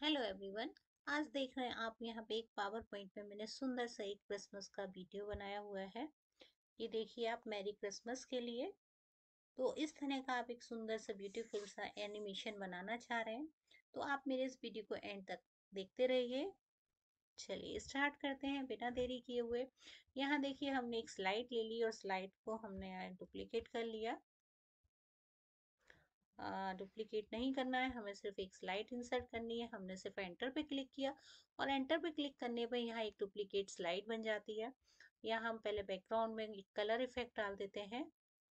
Hello everyone. आज देख रहे हैं आप यहाँ पे एक पावर पॉइंट में मैंने सुंदर सा एक क्रिसमस का वीडियो बनाया हुआ है। ये देखिए आप मैरी क्रिसमस के लिए। तो इस तरह का आप एक सुंदर सा ब्यूटीफुल सा एनिमेशन बनाना चाह रहे हैं तो आप मेरे इस वीडियो को एंड तक देखते रहिए। चलिए स्टार्ट करते हैं बिना देरी किए हुए। यहाँ देखिए हमने एक स्लाइड ले ली और स्लाइड को हमने डुप्लीकेट कर लिया। डुप्लीकेट नहीं करना है, हमें सिर्फ एक स्लाइड इंसर्ट करनी है। हमने सिर्फ एंटर पे क्लिक किया और एंटर पे क्लिक करने पर यहाँ एक डुप्लीकेट स्लाइड बन जाती है। यहाँ हम पहले बैकग्राउंड में एक कलर इफेक्ट डाल देते हैं।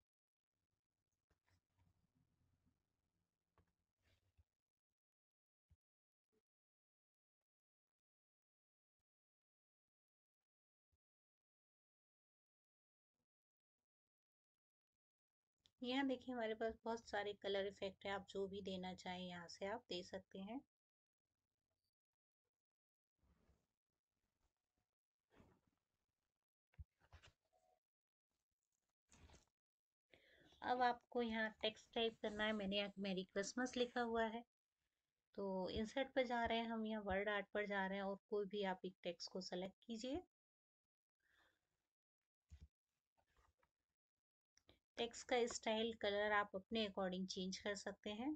यहाँ देखिए हमारे पास बहुत सारे कलर इफेक्ट है, आप जो भी देना चाहें यहाँ से आप दे सकते हैं। अब आपको यहाँ टेक्स्ट टाइप करना है, मैंने यहाँ मेरी क्रिसमस लिखा हुआ है। तो इंसर्ट पर जा रहे हैं, हम यहाँ वर्ड आर्ट पर जा रहे हैं और कोई भी आप एक टेक्स्ट को सेलेक्ट कीजिए। टेक्स्ट का स्टाइल कलर आप अपने अकॉर्डिंग चेंज कर सकते हैं।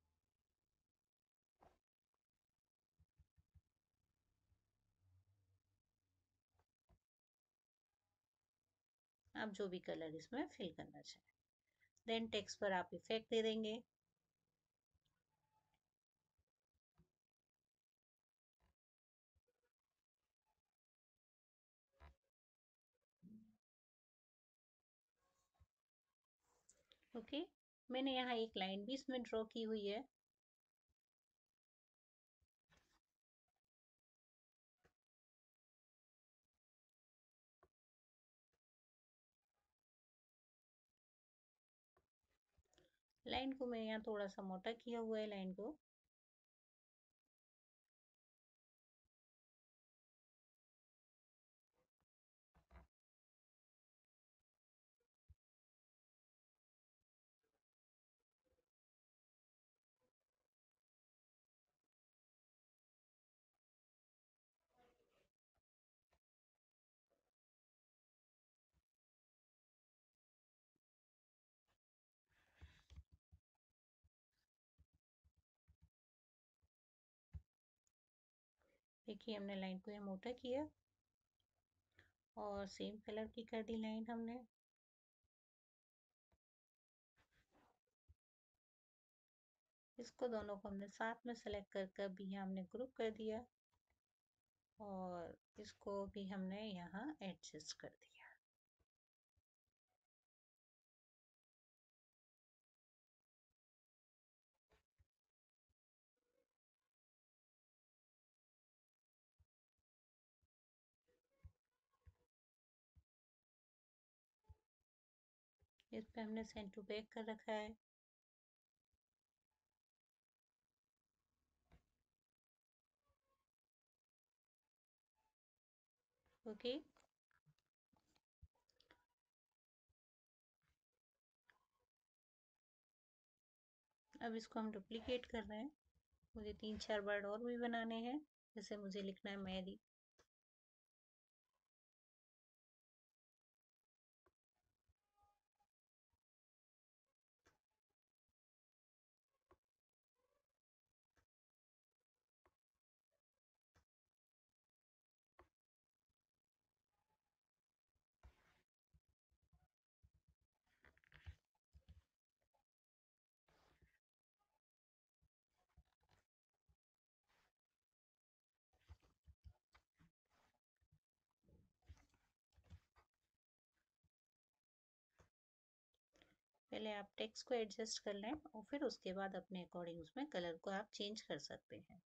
आप जो भी कलर इसमें फिल करना चाहें। देन टेक्स्ट पर आप इफेक्ट दे देंगे। ओके, मैंने यहाँ एक लाइन भी इसमें ड्रॉ की हुई है। लाइन को मैं यहाँ थोड़ा सा मोटा किया हुआ है लाइन को। देखिए हमने लाइन को यहाँ मोटा किया और सेम कलर की कर दी लाइन हमने। इसको दोनों को हमने साथ में सेलेक्ट कर कर भी यहाँ हमने ग्रुप कर दिया और इसको भी हमने यहाँ एडजस्ट कर दिया। इस पे हमने सेंड टू बैक कर रखा है। ओके, अब इसको हम डुप्लीकेट कर रहे हैं। मुझे 3-4 वर्ड और भी बनाने हैं। जैसे मुझे लिखना है मैरी। पहले आप टेक्स्ट को एडजस्ट कर लें और फिर उसके बाद अपने अकॉर्डिंग उसमें कलर को आप चेंज कर सकते हैं।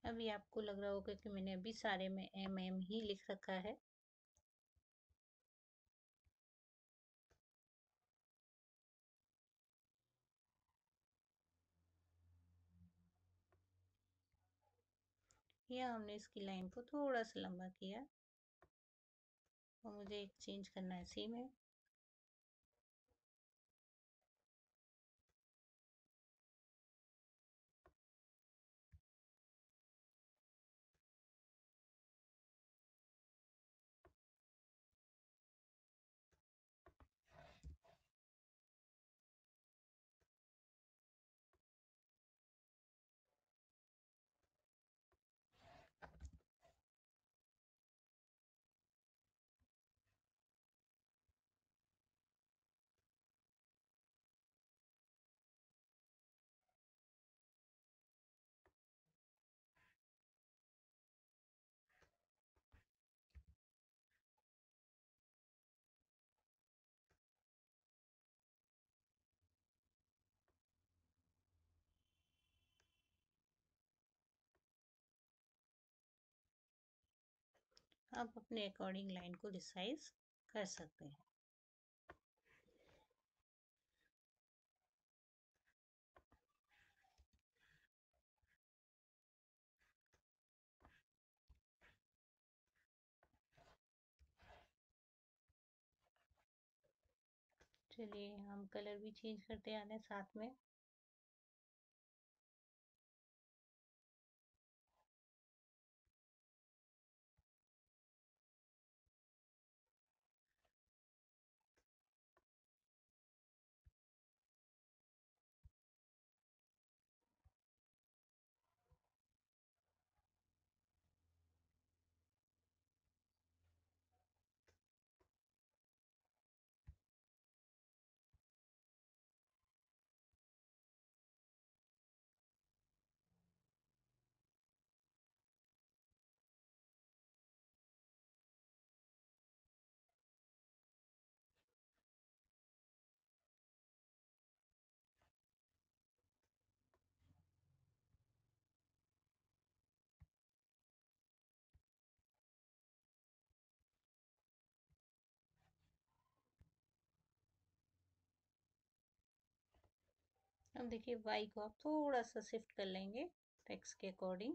अभी आपको लग रहा होगा कि मैंने अभी सारे में एम ही लिख रखा है। या हमने इसकी लाइन को थोड़ा सा लंबा किया और मुझे एक चेंज करना है सी में। आप अपने अकॉर्डिंग लाइन को रिसाइज कर सकते हैं। चलिए हम कलर भी चेंज करते आने साथ में। अब देखिए वाई को आप थोड़ा सा शिफ्ट कर लेंगे टेक्स्ट के अकॉर्डिंग।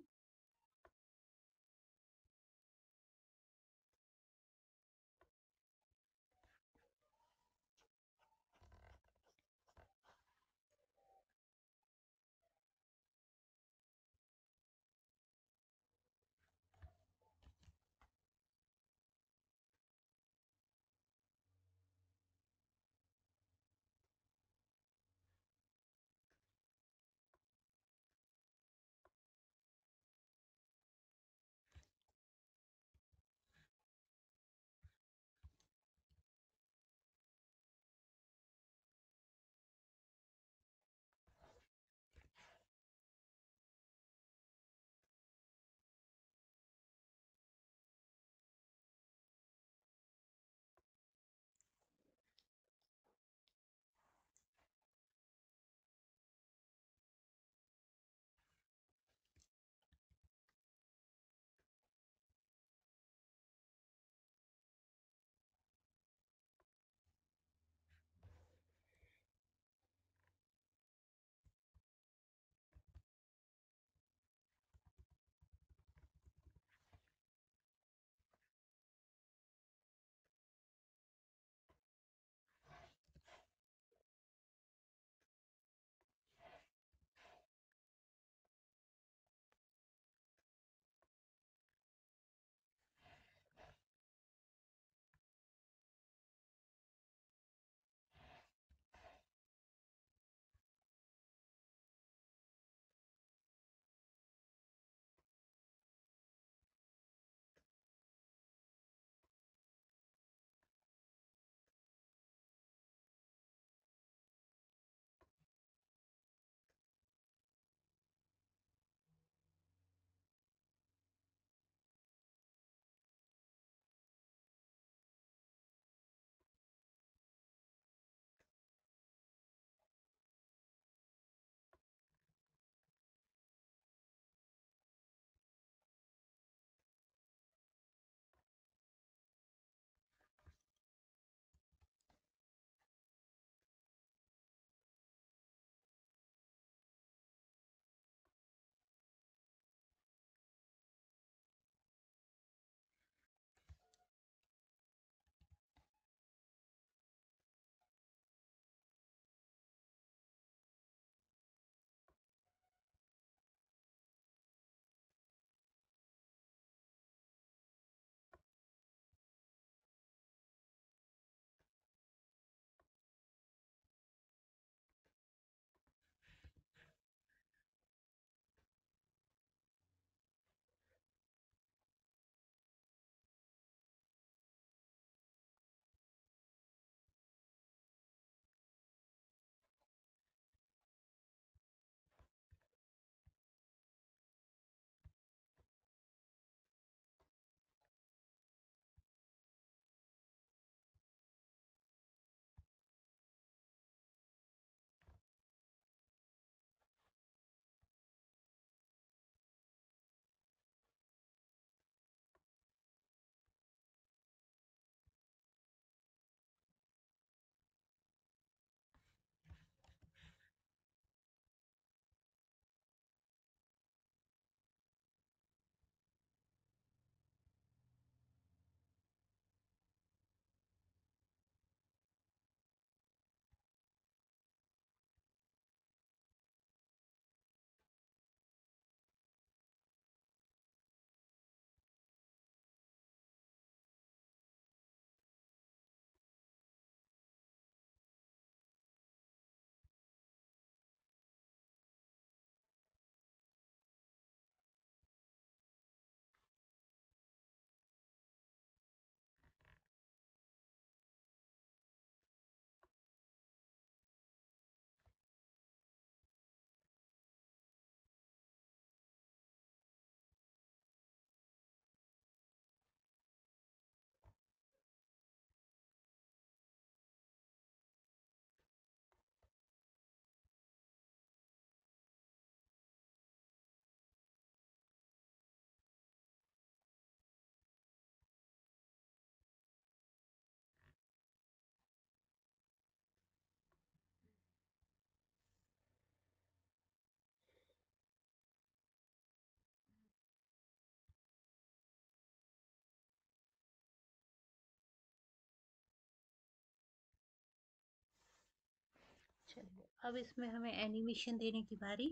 अब इसमें हमें एनिमेशन देने की बारी।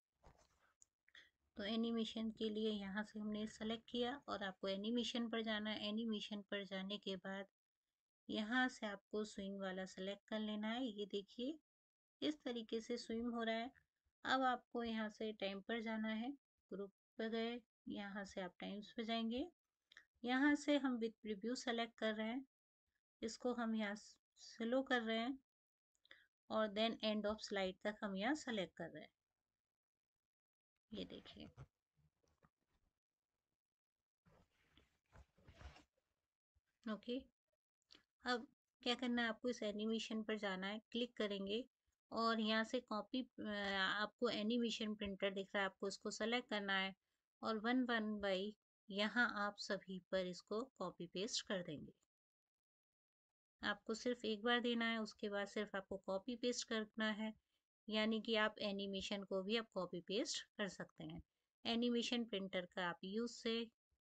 तो एनिमेशन के लिए यहाँ से हमने सेलेक्ट किया और आपको एनिमेशन पर जाना है। एनिमेशन पर जाने के बाद यहाँ से आपको स्विंग वाला सेलेक्ट कर लेना है। ये देखिए इस तरीके से स्विंग हो रहा है। अब आपको यहाँ से टाइम पर जाना है। ग्रुप पर गए, यहाँ से आप टाइम्स पे जाएंगे। यहाँ से हम विद प्रीव्यू सेलेक्ट कर रहे हैं, इसको हम यहाँ स्लो कर रहे हैं और देन एंड ऑफ स्लाइड तक हम यहाँ सेलेक्ट कर रहे हैं। ये देखिए ओके। अब क्या करना है, आपको इस एनिमेशन पर जाना है, क्लिक करेंगे और यहाँ से कॉपी, आपको एनिमेशन प्रिंटर दिख रहा है, आपको इसको सेलेक्ट करना है और वन वन बाई यहाँ आप सभी पर इसको कॉपी पेस्ट कर देंगे। आपको सिर्फ एक बार देना है, उसके बाद सिर्फ आपको कॉपी पेस्ट करना है। यानी कि आप एनिमेशन को भी आप कॉपी पेस्ट कर सकते हैं एनिमेशन प्रिंटर का आप यूज से।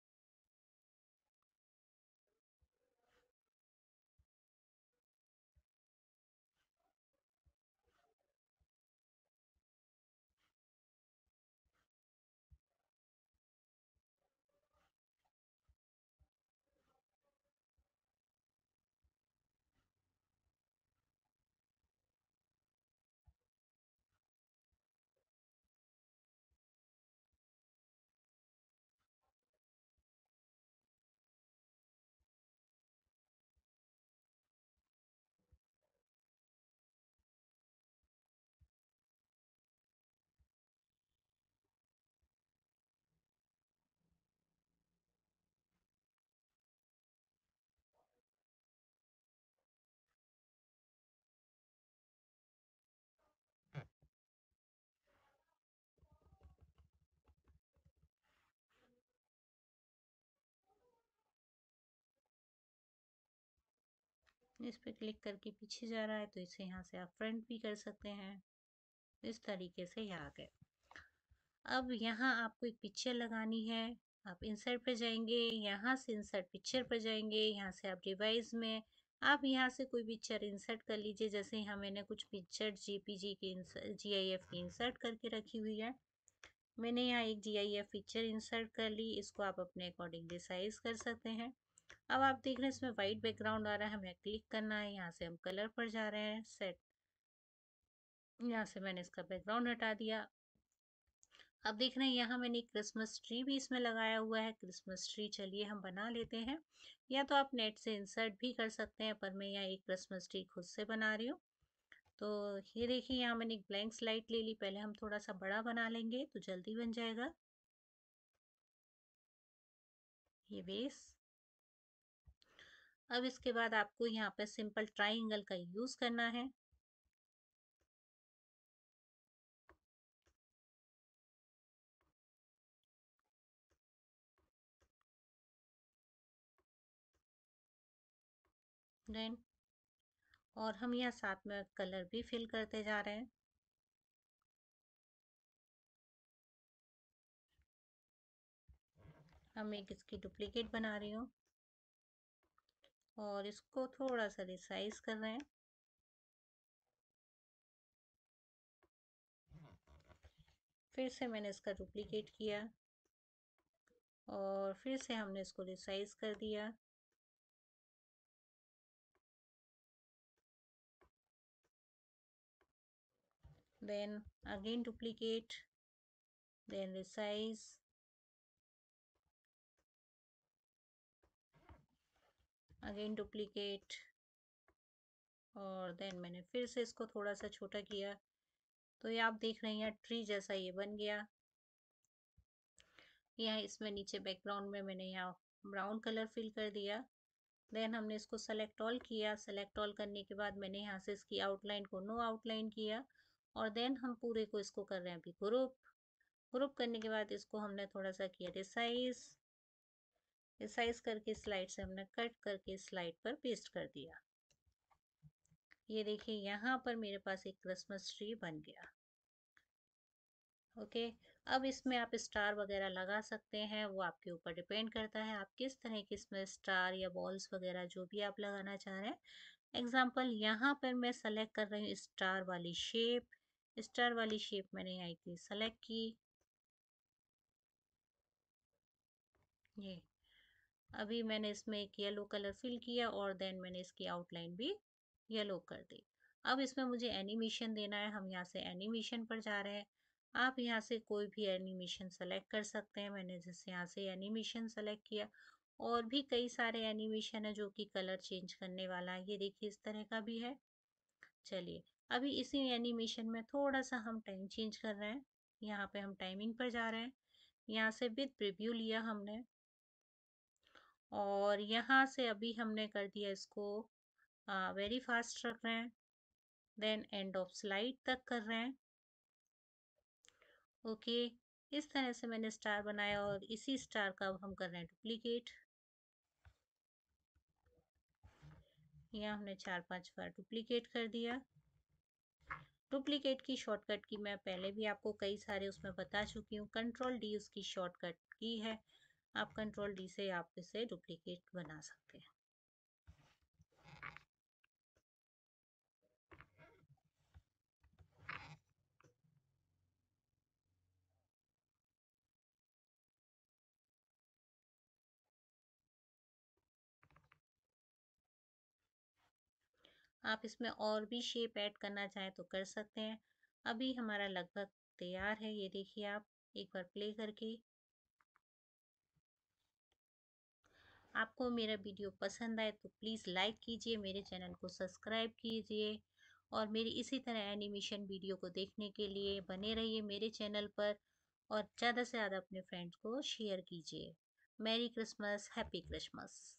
इस पे क्लिक करके पीछे जा रहा है तो इसे यहाँ से आप फ्रंट भी कर सकते हैं। इस तरीके से यहाँ आ गए। अब यहाँ आपको एक पिक्चर लगानी है। आप इंसर्ट पे जाएंगे, यहाँ से इंसर्ट पिक्चर पर जाएंगे, यहाँ से आप डिवाइस में आप यहाँ से कोई पिक्चर इंसर्ट कर लीजिए। जैसे यहाँ मैंने कुछ पिक्चर जीपीजी की GIF की इंसर्ट करके रखी हुई है। मैंने यहाँ एक GIF पिक्चर इंसर्ट कर ली, इसको आप अपने अकॉर्डिंग साइज कर सकते हैं। अब आप देख रहे हैं इसमें वाइट बैकग्राउंड आ रहा है, हमें क्लिक करना है। यहाँ से हम कलर पर जा रहे हैं, सेट, यहाँ से मैंने इसका बैकग्राउंड हटा दिया। अब देख रहे हैं यहाँ मैंने एक क्रिसमस ट्री भी इसमें लगाया हुआ है। क्रिसमस ट्री चलिए हम बना लेते हैं, या तो आप नेट से इंसर्ट भी कर सकते हैं, पर मैं यहाँ एक क्रिसमस ट्री खुद से बना रही हूँ। तो ये देखिए यहाँ मैंने एक ब्लैंक स्लाइड ले ली। पहले हम थोड़ा सा बड़ा बना लेंगे तो जल्दी बन जाएगा। ये बेस। अब इसके बाद आपको यहाँ पे सिंपल ट्राइंगल का यूज करना है। देन और हम यहाँ साथ में कलर भी फिल करते जा रहे हैं। हम एक इसकी डुप्लीकेट बना रही हूँ और इसको थोड़ा सा रिसाइज कर रहे हैं। फिर से मैंने इसका डुप्लीकेट किया और फिर से हमने इसको रिसाइज कर दिया। Then again duplicate, then resize, again duplicate और देन मैंने फिर से इसको थोड़ा सा छोटा किया। तो ये आप देख रहे हैं ट्री जैसा ये बन गया। यहाँ इसमें नीचे बैकग्राउंड में मैंने यहाँ ब्राउन कलर फिल कर दिया। देन हमने इसको सेलेक्ट ऑल किया। सेलेक्ट ऑल करने के बाद मैंने यहाँ से इसकी आउटलाइन को नो आउटलाइन किया और देन हम पूरे को इसको कर रहे हैं अभी ग्रुप। ग्रुप करने के बाद इसको हमने थोड़ा सा किया रिसाइज। रिसाइज करके स्लाइड से हमने कट करके स्लाइड पर पेस्ट कर दिया। ये देखिए यहाँ पर मेरे पास एक क्रिसमस ट्री बन गया। ओके। अब इसमें आप स्टार वगैरह लगा सकते हैं, वो आपके ऊपर डिपेंड करता है आप किस तरह के इसमें स्टार या बॉल्स वगैरह जो भी आप लगाना चाह रहे हैं। एग्जाम्पल यहाँ पर मैं सेलेक्ट कर रही हूँ स्टार वाली शेप। स्टार वाली शेप मैंने यहाँ की सेलेक्ट की। ये अभी मैंने इसमें एक येलो कलर फिल किया और देन मैंने इसकी आउटलाइन भी येलो कर दी। अब इसमें मुझे एनिमेशन देना है, हम यहाँ से एनिमेशन पर जा रहे हैं। आप यहाँ से कोई भी एनिमेशन सेलेक्ट कर सकते हैं। मैंने जैसे यहाँ से एनिमेशन सेलेक्ट किया। और भी कई सारे एनिमेशन है जो कि कलर चेंज करने वाला है। ये देखिए इस तरह का भी है। चलिए अभी इसी एनिमेशन में थोड़ा सा हम टाइम चेंज कर रहे हैं। यहाँ पे हम टाइमिंग पर जा रहे हैं। यहाँ से विद प्रीव्यू लिया हमने और यहाँ से अभी हमने कर दिया इसको वेरी फास्ट रख रहे हैं। देन एंड ऑफ स्लाइड तक कर रहे हैं। ओके, इस तरह से मैंने स्टार बनाया और इसी स्टार का अब हम कर रहे हैं डुप्लीकेट। यहाँ हमने 4-5 बार डुप्लीकेट कर दिया। डुप्लीकेट की शॉर्टकट की मैं पहले भी आपको कई सारे उसमें बता चुकी हूँ। कंट्रोल डी उसकी शॉर्टकट की है। आप कंट्रोल डी से आप इसे डुप्लीकेट बना सकते हैं। आप इसमें और भी शेप ऐड करना चाहें तो कर सकते हैं। अभी हमारा लगभग तैयार है। ये देखिए आप एक बार प्ले करके। आपको मेरा वीडियो पसंद आए तो प्लीज़ लाइक कीजिए, मेरे चैनल को सब्सक्राइब कीजिए और मेरी इसी तरह एनिमेशन वीडियो को देखने के लिए बने रहिए मेरे चैनल पर और ज़्यादा से ज़्यादा अपने फ्रेंड्स को शेयर कीजिए। Merry Christmas, happy Christmas.